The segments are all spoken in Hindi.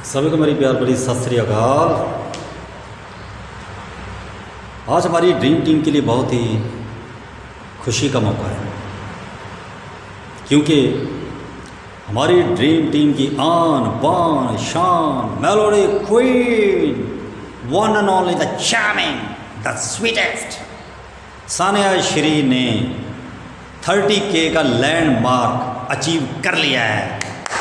सभी को मेरी प्यार भरी सत श्री अकाल। आज हमारी ड्रीम टीम के लिए बहुत ही खुशी का मौका है, क्योंकि हमारी ड्रीम टीम की आन बान शान melody queen one and only the charming the sweetest Sania Shri ने 30K का लैंडमार्क अचीव कर लिया है।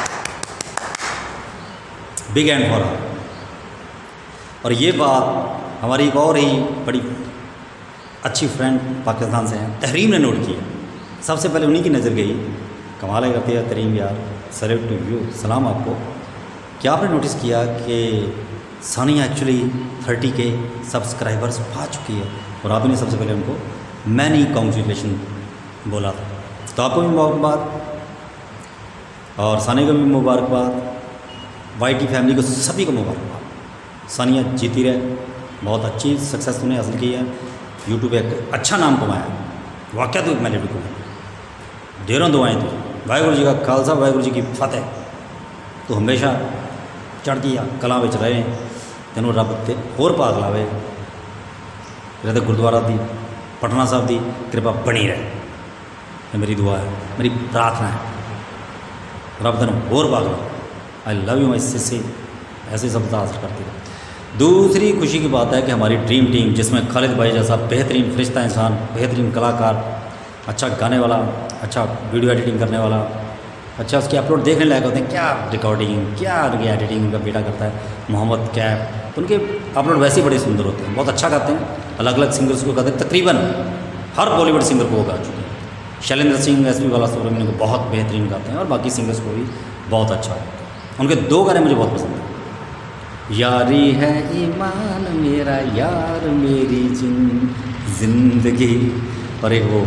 Big and for her. और ये बात हमारी एक और ही बड़ी अच्छी फ्रेंड पाकिस्तान से हैं, तहरीम ने नोट की। सबसे पहले उन्हीं की नज़र गई। कमाल करती है तहरीम यार, सैल्यूट टू यू, सलाम आपको। क्या आपने नोटिस किया कि सानिया एक्चुअली 30K सब्सक्राइबर्स पा चुकी है और आपने सबसे पहले उनको मैनी कॉन्ग्रेचुलेशन बोला था। तो आपको भी मुबारकबाद और सानिया को भी मुबारकबाद, YT फैमिली को सभी को मुबारकबाद। सानिया जीती रहे, बहुत अच्छी सक्सेस उन्हें हासिल की है, यूट्यूब पे एक अच्छा नाम कमाया। वाक़या तो एक मेलोडी को ढेरों दुआएं तुझे, वाहिगुरू जी का खालसा वाहिगुरू जी की फतेह। तो हमेशा चढ़ती कला विच रहे तेनों रब ते होर पाग लावे। तेरे गुरुद्वारा दी पटना साहब की कृपा बनी रहे, ये मेरी दुआ है, मेरी प्रार्थना है। रब तेनों होर पाग लावे। I love you my Sissy, ऐसे शब्द हासिल करती है। दूसरी खुशी की बात है कि हमारी ड्रीम टीम, जिसमें खालिद भाई जैसा बेहतरीन फरिश्ता इंसान, बेहतरीन कलाकार, अच्छा गाने वाला, अच्छा वीडियो एडिटिंग करने वाला, अच्छा उसके अपलोड देखने लायक होते हैं। क्या रिकॉर्डिंग, क्या एडिटिंग उनका बेटा करता है, मोहम्मद कैब। तो उनके अपलोड वैसे ही बड़े सुंदर होते हैं, बहुत अच्छा गाते हैं। अलग अलग सिंगर्स को गाते हैं, तकरीबन हर बॉलीवुड सिंगर को वो गा चुके हैं। शैलेंद्र सिंह, SP बालासुब्रमण्यम को बहुत बेहतरीन गाते हैं और बाकी सिंगर्स को भी बहुत अच्छा है। उनके 2 गाने मुझे बहुत पसंद हैं। यारी है ईमान मेरा यार मेरी जिंदगी, और एक वो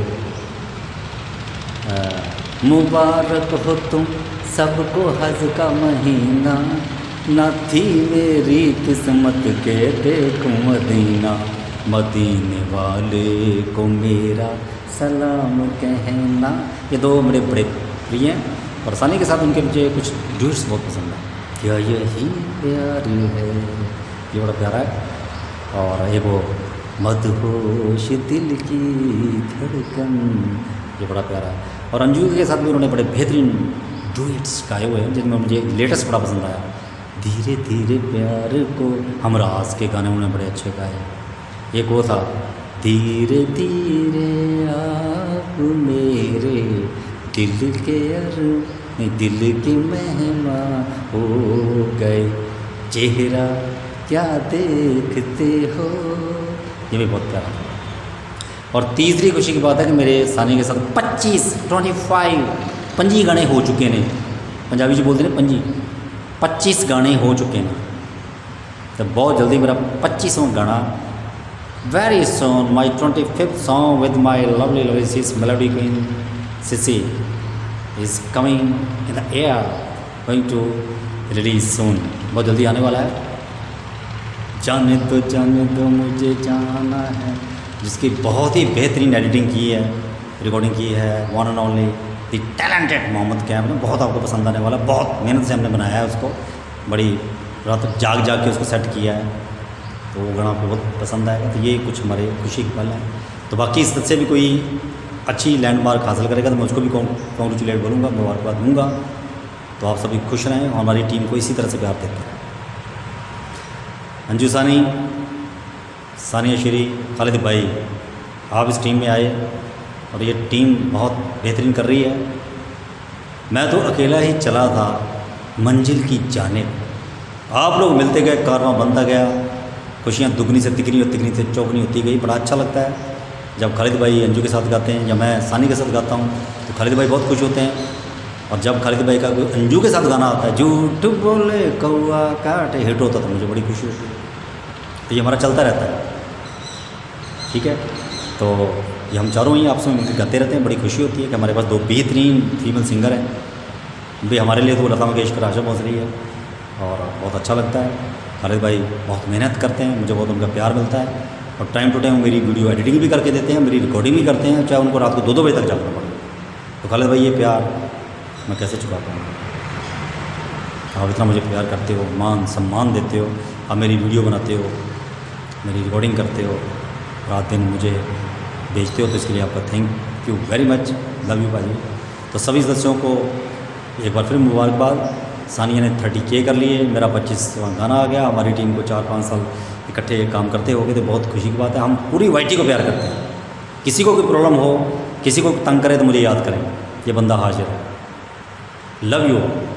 मुबारक हो तुम सबको हज का महीना, न थी मेरी किस्मत के देखो मदीना, मदीने वाले को मेरा सलाम कहना। ये 2 मेरे बड़े प्रिय हैं। और सानी के साथ उनके मुझे कुछ ड्यूट्स बहुत पसंद है। क्या यही प्यार है, ये बड़ा प्यारा है। और एक वो मदहोश दिल की धड़कन, ये बड़ा प्यारा है। और अंजू के साथ भी उन्होंने बड़े बेहतरीन ड्यूट्स गाए हुए हैं, जिनमें मुझे लेटेस्ट बड़ा पसंद आया, धीरे धीरे प्यार को। हमराज के गाने उन्होंने बड़े अच्छे गाए। एक वो था, धीरे धीरे आप मेरे दिल के दिल की मेहमा हो गए, चेहरा क्या देखते हो, ये भी बहुत प्यारा था। और तीसरी खुशी की बात है कि मेरे सानी के साथ 25 गाने हो चुके हैं। पंजाबी जी बोलते हैं 25 गाने हो चुके हैं। तो बहुत जल्दी मेरा 25वां गाना, very soon my 25th song with my lovely sis melody queen Sissy is coming in the air, going to release soon, बहुत जल्दी आने वाला है। जाने दो मुझे जाना है, जिसकी बहुत ही बेहतरीन एडिटिंग की है, रिकॉर्डिंग की है, one and only the talented Mohammad कैब ने। बहुत आपको पसंद आने वाला, बहुत मेहनत से हमने बनाया है उसको, बड़ी रात जाग के उसको सेट किया है। तो वो गाना आपको बहुत पसंद आएगा। तो ये कुछ हमारे खुशी के पल हैं। तो बाकी इससे भी कोई अच्छी लैंडमार्क हासिल करेगा तो मैं उसको भी कॉन्ग्रेचुलेट बोलूँगा, मुबारकबाद दूँगा। तो आप सभी खुश रहें और हमारी टीम को इसी तरह से प्यार देते हैं। अंजू सानी, सानिया श्री, खालिद भाई, आप इस टीम में आए और ये टीम बहुत बेहतरीन कर रही है। मैं तो अकेला ही चला था मंजिल की जानिब, आप लोग मिलते गए, कारवां बनता गया, खुशियाँ दुगनी से तिगनी और तिगनी से चौगनी होती गई। बड़ा अच्छा लगता है जब खालिद भाई अंजू के साथ गाते हैं या मैं सानी के साथ गाता हूँ, तो खालिद भाई बहुत खुश होते हैं। और जब खालिद भाई का कोई अंजू के साथ गाना आता है, झूठ बोले कौआ काटे, हिट होता, तो मुझे बड़ी खुशी होती है। तो ये हमारा चलता रहता है, ठीक है। तो ये हम चारों ही आपस में गाते रहते हैं, बड़ी खुशी होती है कि हमारे पास 2 बेहतरीन फीमेल सिंगर हैं। भी हमारे लिए तो लता मंगेशकर, आशा भोसले है, और बहुत अच्छा लगता है। खालिद भाई बहुत मेहनत करते हैं, मुझे बहुत उनका प्यार मिलता है। और टाइम टू टाइम मेरी वीडियो एडिटिंग भी करके देते हैं, मेरी रिकॉर्डिंग भी करते हैं, चाहे उनको रात को 2 बजे तक जाना पड़े। तो खालिद भाई ये प्यार मैं कैसे चुका पाऊँगा। आप इतना मुझे प्यार करते हो, मान सम्मान देते हो, आप मेरी वीडियो बनाते हो, मेरी रिकॉर्डिंग करते हो, रात दिन मुझे भेजते हो, तो इसके लिए आपका thank you very much. Love you भाजी। तो सभी सदस्यों को एक बार फिर मुबारकबाद। सानिया ने 30K कर लिए, मेरा 25वां गाना आ गया। हमारी टीम को 4-5 साल इकट्ठे काम करते हो गए, तो बहुत खुशी की बात है। हम पूरी वाईटी को प्यार करते हैं। किसी को कोई प्रॉब्लम हो, किसी को तंग करे तो मुझे याद करें, ये बंदा हाजिर है। Love you.